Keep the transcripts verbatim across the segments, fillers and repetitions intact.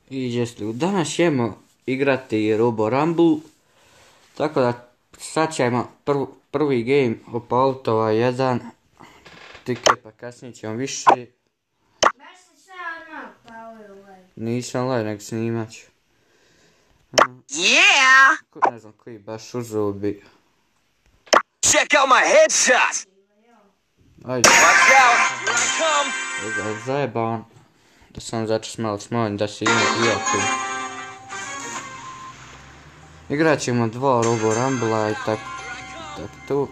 I jestli danas ćemo igrati Robo Rumble, tako da sad ćemo prv, prvi game Opautova jedan, tike pa kasnije ćemo više. Baš se sad odmah upalio ovaj. Nisam live, nego snimat ću. Yeah! Ne znam koji baš uzeo bi. Check out my headshot! Ajde. Watch out! Here I come! Da je zajeban. Da sam začas malo smanjim da se ima iako. Igrat ćemo dva Robo Rumble i tak, tak tu.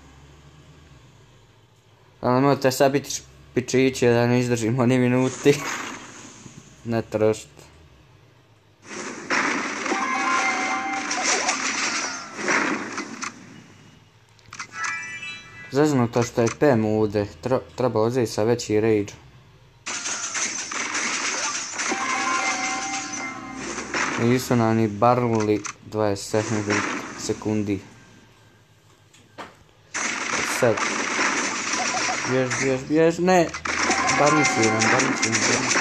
Ali možete sad biti pičiće da ne izdržimo ni minuti. Ne trošiti. Zaznuto što je P M ovdje, treba uzeti sa veći rage. Nisu nam ni barnuli dvadeset sekundi. Sad. Bjež, bjež, bjež, ne! Barnici nam, barnici nam, barnici.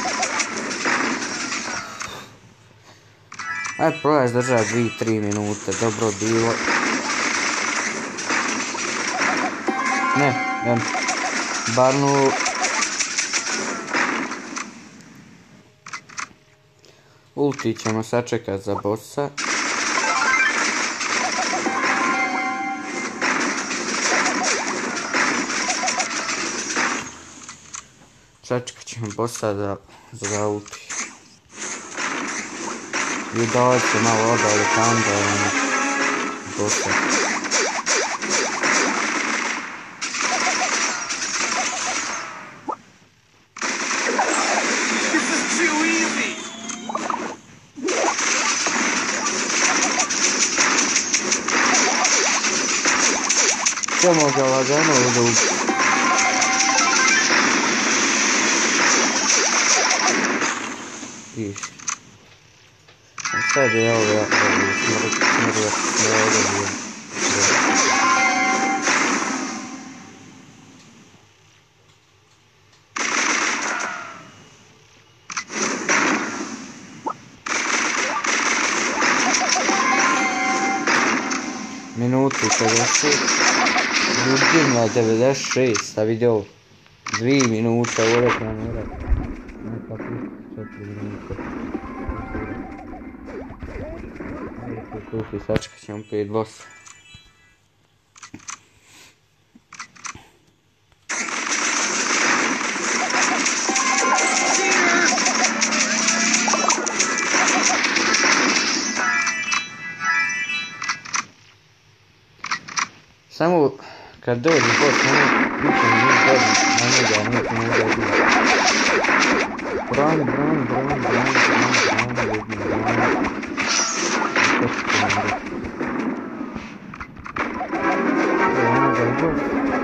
Ajde probaj zdržati dvije tri minute, dobro bilo. Ne, ne. Barnu. Ulti ćemo sačekat za bossa. Sačekat ćemo bossa za, za ulti. I daj se malo odali kanda na bossa. Samo ga lagano udu. Iš. Sad je ovo ja smrt, smrt, smrt, minutu pedeset. Ljudima devedeset šest, a vidio dvije minute, ured nam ured. Neka četiri minute. Ajde tu i sačekat ćemo pet bossa. Samo kad dođe boss, nikom nije godin na njega, nikom nije godin. Brani, brani, brani, brani, brani, brani, ljudi, brani. Što ću ti nam reći? Evo, ono ga je boss.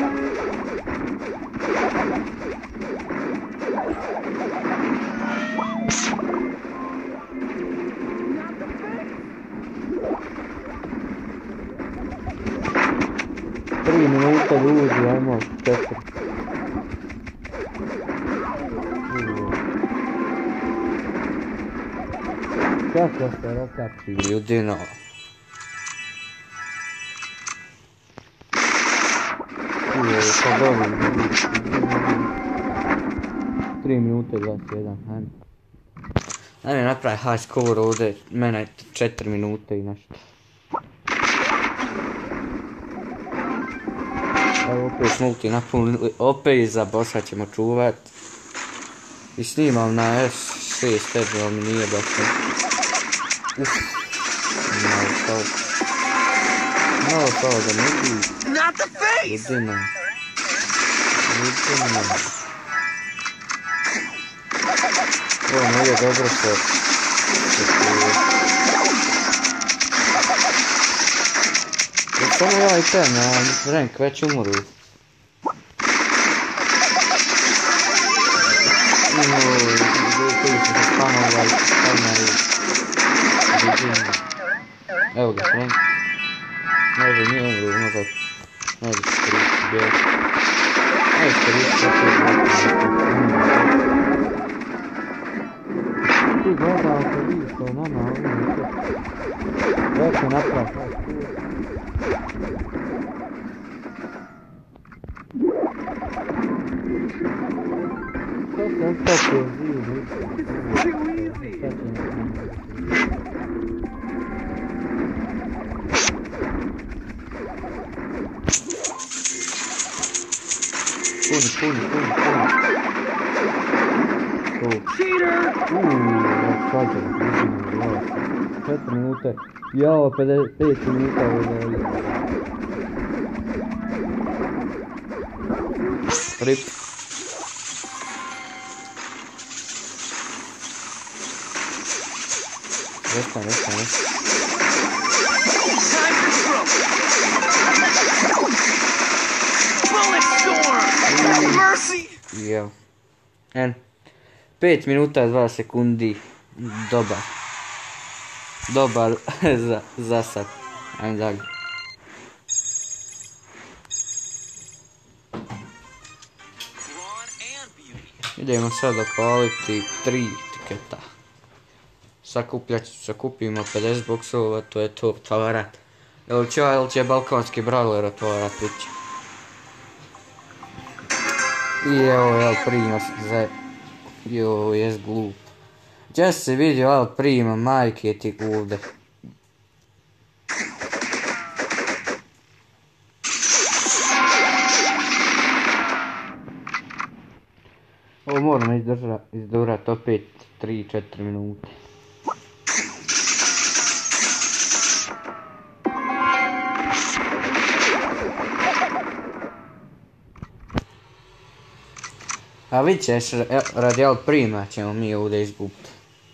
Tri minute ljudi, ajmo četiri. Kako se rokači ljudino? Uje, sad ovim. Tri minute dvadeset jedan, ajmo. Ajme napravi high score ovdje, mene četiri minute i nešto. Evo opet smulti napunili, opet iza bossa ćemo čuvat. I snimam na S šest, ali mi nije baš ne. Uff. Malo stalo. Malo stalo da ne bi. Ljudina. Ljudina. Ovo nije dobro se. Samo ja i ten, a rank već umoru. Uuu, koji su se spanovali, spanovali. Evo ga, rank. Može nije umru, možda... Može se koristiti bijel. Može se koristiti opet. svi gledalke, vi što nama ovdje to. Već je napraviti. Što sam stopio zivu? Puni, puni, puni, puni. Cheater! Uuuu, svađa, vidimo, četiri minute. Jao, pedeset pet minuta ovdje. Rip. Restan, restan, restan. Jel. En. pet minuta i dva sekundi. Dobar. Dobar za, za sad. Ajmo dalje. Idemo sad opaliti tri tiketa. Sakupljat, sakupimo pedeset boksova, to je to otvarat. Jel će, jel će balkonski brawler otvarat priče. I evo jel prima za... Jo, jes glup. Gdje se vidio jel prima, majke ti ovdje. Ovo moramo izdržati, izdurati opet tri četiri minute. A vidit ćeš, radi Al Prima ćemo mi ovdje izgubiti.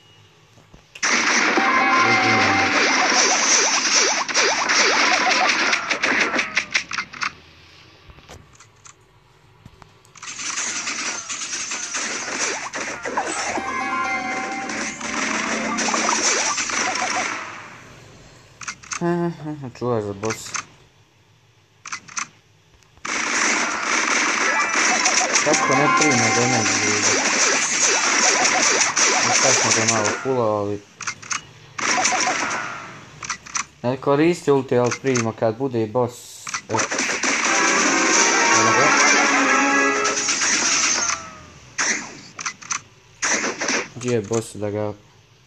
Čuvaj za boss. Kako ne prima damage ljudi. Sad smo ga malo fullovali. Ne koristi ulti Al Prima kad bude i boss. Gdje je boss da ga...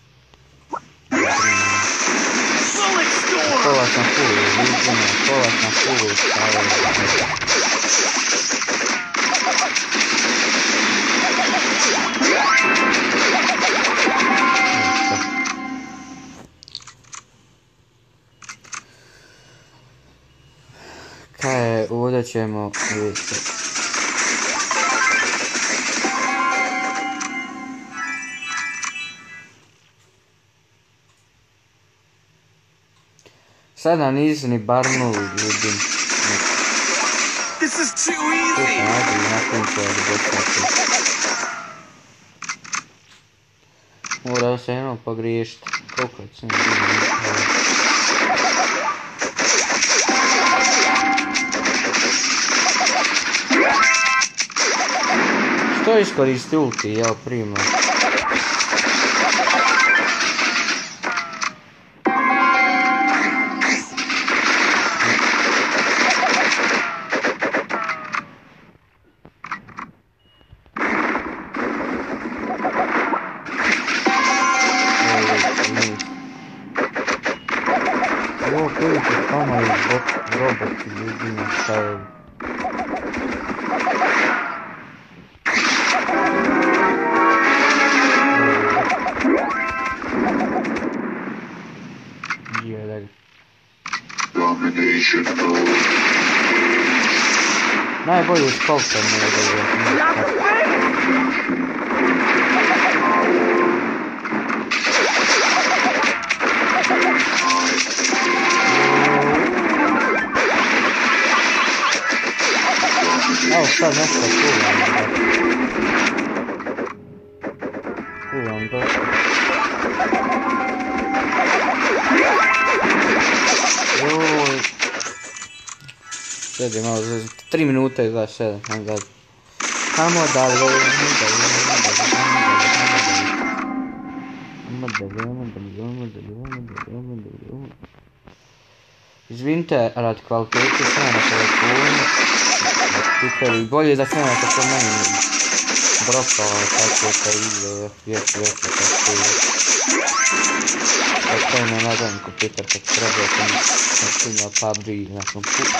Pola sam full, vidimo, pola sam full, stavljamo. Kaj je, ovdje ćemo vidjeti. Sada nisu ni barnuli ljudima. This is too easy. Morao se jedno pogriješiti. Koliko je cena? Što iskoristi ulti, jel Prima? Ovo koji se tamo iz roboti ljudima stavili. Gdje dalje? Najbolji skolka mi je da je. Evo sad nešto kuvam. Kuvam dosta. Joj. Sjedi malo, tri minute i dvadeset sedam, ajmo dalje. Ajmo dalje, ajmo dalje, ajmo dalje, ajmo dalje. dobijemo, dobijemo, dobijemo, dobijemo, dobijemo. Izvinite, radi kvalitete sve na telefonu. Pitali, bolje da sve na tako meni dropao tako što ide, još još tako je. Tako je na nadan kompjuter kad treba sam skinio P U B G na kompjuter.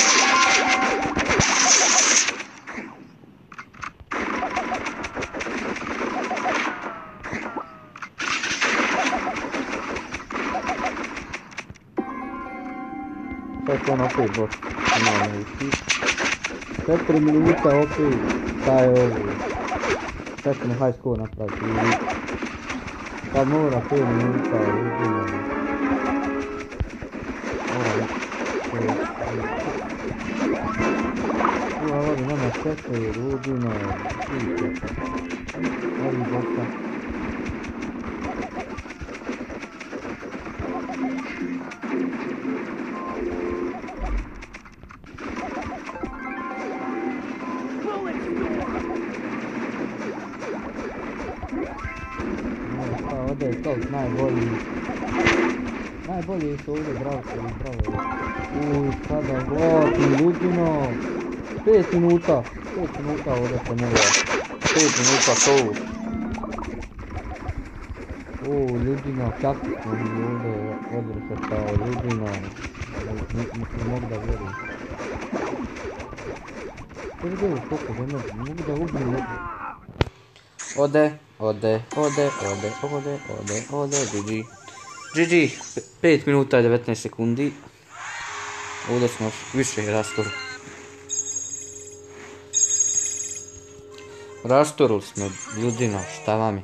Sad on opet boš malo ući. četiri minuta opet, šta je ovo? Čekaj na high score napraviti. Sad mora pet minuta, uzimo. Ova vodi nama čekaju, uzimo. Ovi boka. Ovdje je to najbolji. Najbolji su ovdje bravčevi, bravo. Uj, sada glatni, ljudino. pet minuta. pet minuta ovdje se mogla. pet minuta to. Uj, ljudino, kako smo mi ovdje odvršetao, ljudino. Ne mogu da vjerujem. To je bilo koliko žena, ne mogu da ubim ovdje. Ode, ode, ode, ode, ode, ode, ode, G G. G G, pet minuta i devetnaest sekundi. Ovdje smo više rastorili. Rastorili smo, ljudino, šta vam je?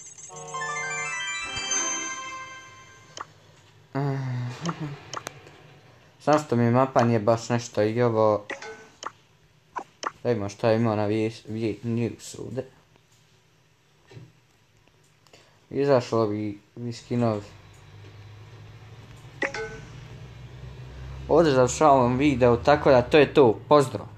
Sam što mi mapa nije baš nešto i ovo. Da vidimo šta ima na news ovdje. Izašlo bi skinovi. Ovdje završavam video, tako da to je to. Pozdrav!